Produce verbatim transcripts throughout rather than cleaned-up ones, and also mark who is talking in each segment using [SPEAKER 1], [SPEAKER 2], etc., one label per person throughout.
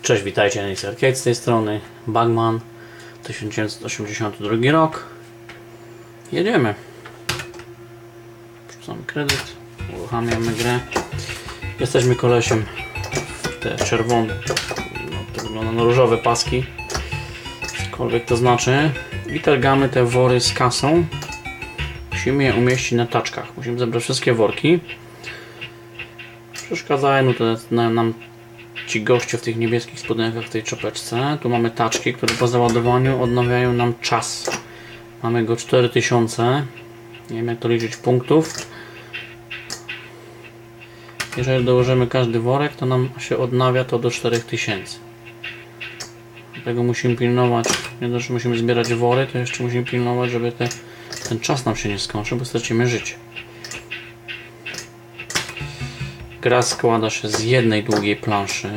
[SPEAKER 1] Cześć, witajcie, Ace Arcade z tej strony, Bugman, tysiąc dziewięćset osiemdziesiąty drugi rok. Jedziemy. Wrzucamy kredyt, uruchamiamy grę. Jesteśmy kolesiem w te czerwone, no to wygląda na różowe paski, cokolwiek to znaczy. I targamy te wory z kasą. Musimy je umieścić na taczkach. Musimy zebrać wszystkie worki. Przeszkadzają no to nam ci goście w tych niebieskich spodenkach, w tej czapeczce. Tu mamy taczki, które po załadowaniu odnawiają nam czas. Mamy go cztery tysiące. Nie wiem, jak to liczyć punktów. Jeżeli dołożymy każdy worek, to nam się odnawia to do czterech tysięcy. Dlatego musimy pilnować, nie dość, że musimy zbierać wory, to jeszcze musimy pilnować, żeby te, ten czas nam się nie skończył, bo stracimy życie. Gra składa się z jednej długiej planszy.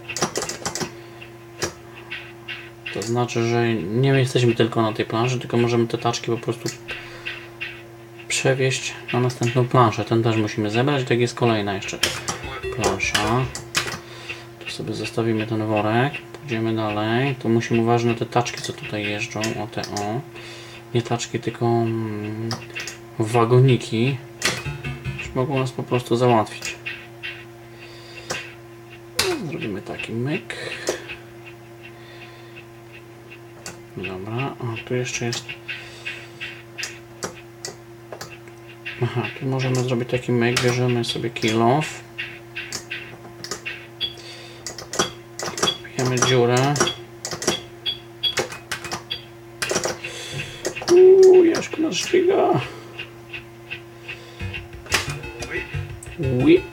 [SPEAKER 1] To znaczy, że nie jesteśmy tylko na tej planszy, tylko możemy te taczki po prostu przewieźć na następną planszę. Ten też musimy zebrać, tak jest kolejna jeszcze plansza. Tu sobie zostawimy ten worek, pójdziemy dalej. Tu musimy uważać na te taczki, co tutaj jeżdżą. O te o. Nie taczki, tylko mm, wagoniki. Już mogą nas po prostu załatwić. Zrobimy taki myk. Dobra, a tu jeszcze jest. Aha, tu możemy zrobić taki myk. Bierzemy sobie kill off. Bijemy dziurę. Uuu, Jaszku nas szpiga. Ui.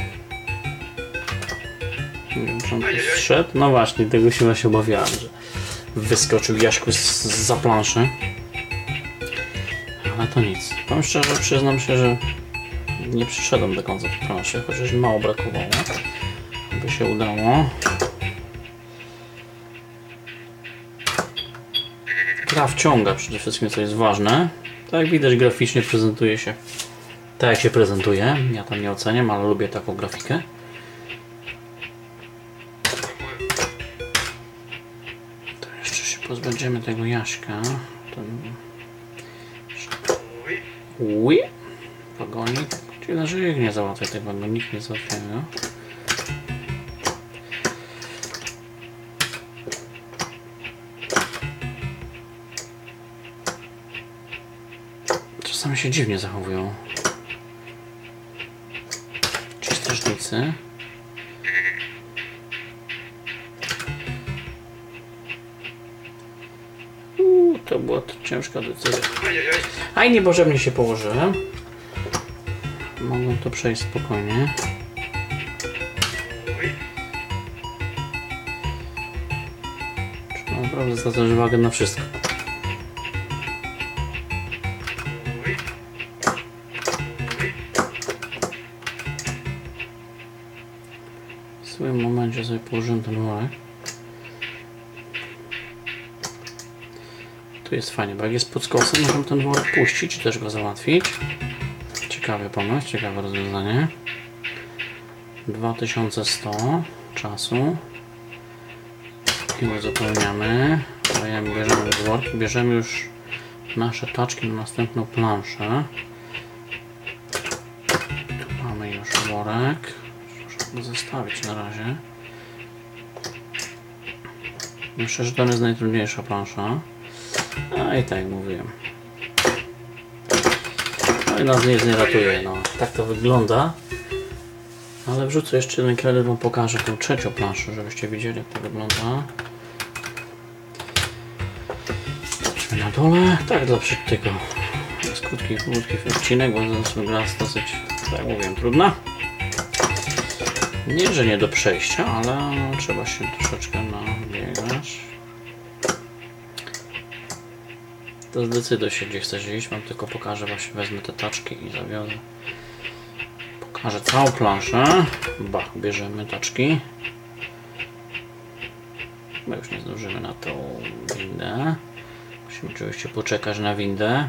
[SPEAKER 1] Nie wiem, czy on tu zszedł. No właśnie, tego się właśnie obawiałem, że wyskoczył Jaśku z, za planszy. Ale to nic. Powiem szczerze, przyznam się, że nie przyszedłem do końca tej planszy, chociaż mało brakowało, aby się udało. Gra wciąga przede wszystkim, co jest ważne. Tak jak widać, graficznie prezentuje się tak, jak się prezentuje. Ja tam nie oceniam, ale lubię taką grafikę. Pozbędziemy tego Jaśka. Ten... Ui. Wagonik. Czyli że ich nie załatwia, ten wagonik nie załatwia. Czasami się dziwnie zachowują ci strażnicy. To była to ciężka decyzja. A i niepotrzebnie się położyłem. Mogłem to przejść spokojnie. Trzeba naprawdę zwracać uwagę na wszystko. W swoim momencie sobie położyłem ten worek. Tu jest fajnie, bo jak jest pod skosem, możemy ten worek puścić i też go załatwić. Ciekawy pomysł, ciekawe rozwiązanie. dwa tysiące sto czasu. I uzupełniamy. Dajemy, bierzemy worki, bierzemy już nasze taczki na następną planszę. Tu mamy już worek. Muszę go zostawić na razie. Myślę, że to jest najtrudniejsza plansza. A i tak jak mówiłem. No i nas nic nie ratuje, no. Tak to wygląda. Ale wrzucę jeszcze jeden kredyt, wam pokażę tą trzecią planszę, żebyście widzieli, jak to wygląda. Zobaczmy na dole. Tak, dla tego jest krótki, krótki odcinek, bo gra jest dosyć, tak jak mówiłem, trudna. Nie, że nie do przejścia, ale no, trzeba się troszeczkę nabiegać. To zdecyduj się, gdzie chcesz iść. Wam tylko pokażę, właśnie wezmę te taczki i zawiozę. Pokażę całą planszę. Bach, bierzemy taczki. Bo już nie zdążymy na tą windę. Musimy oczywiście poczekać na windę.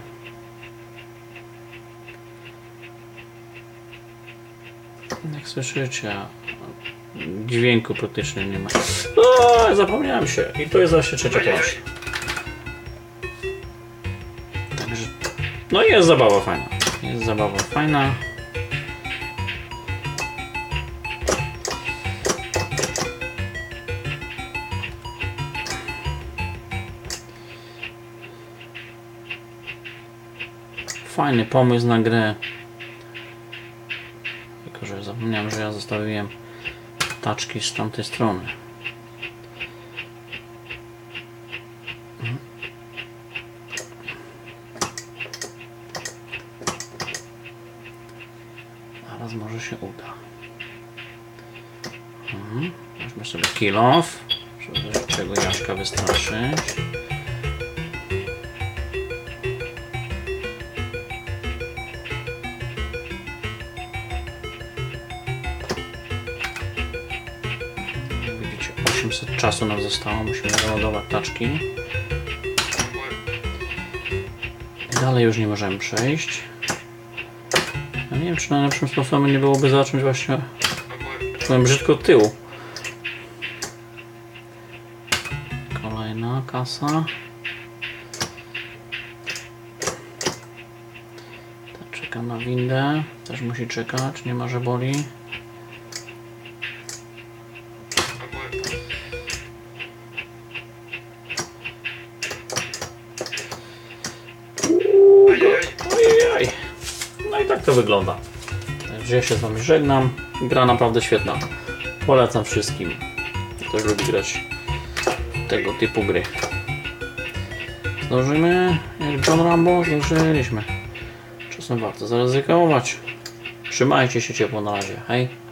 [SPEAKER 1] Jak słyszycie, dźwięku praktycznie nie ma. O, zapomniałem się. I to jest właśnie trzecia plansza. Także, no jest zabawa fajna. Jest zabawa fajna. Fajny pomysł na grę. Tylko że zapomniałem, że ja zostawiłem taczki z tamtej strony. Zaraz może się uda. Mhm. Weźmy sobie kill off, żeby czego Jaszka wystraszyć. osiemset czasu nam zostało, musimy załadować taczki. I dalej już nie możemy przejść. Ja nie wiem, czy najlepszym sposobem nie byłoby zacząć właśnie, powiem brzydko, od tyłu. Kolejna kasa. Ta czeka na windę, też musi czekać, nie ma, że boli. Ojej. No i tak to wygląda. Także ja się z wami żegnam. Gra naprawdę świetna. Polecam wszystkim. Ktoś lubi grać w tego typu gry. Zdążymy? Jak John Rambo? Zdążyliśmy. Czasem warto zaryzykować. Trzymajcie się ciepło na razie. Hej.